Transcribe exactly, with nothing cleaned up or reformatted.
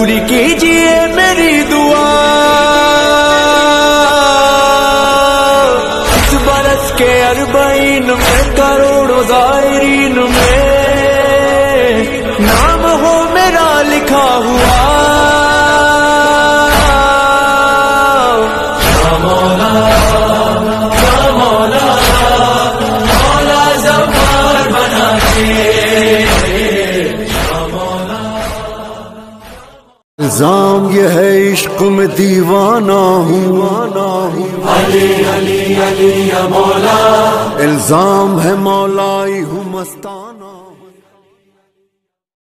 पूरी कीजिए मेरी दुआ। इस बरस के अरबईन में करोड़ों ज़ायरीन में नाम हो मेरा लिखा हुआ। या मौला या मौला मौला ज़फ़्फ़ार बना के। इल्जाम ये है इश्क में दीवाना हूँ, अली अली अली या मौला। इल्जाम है मौलाई हूँ मस्ताना।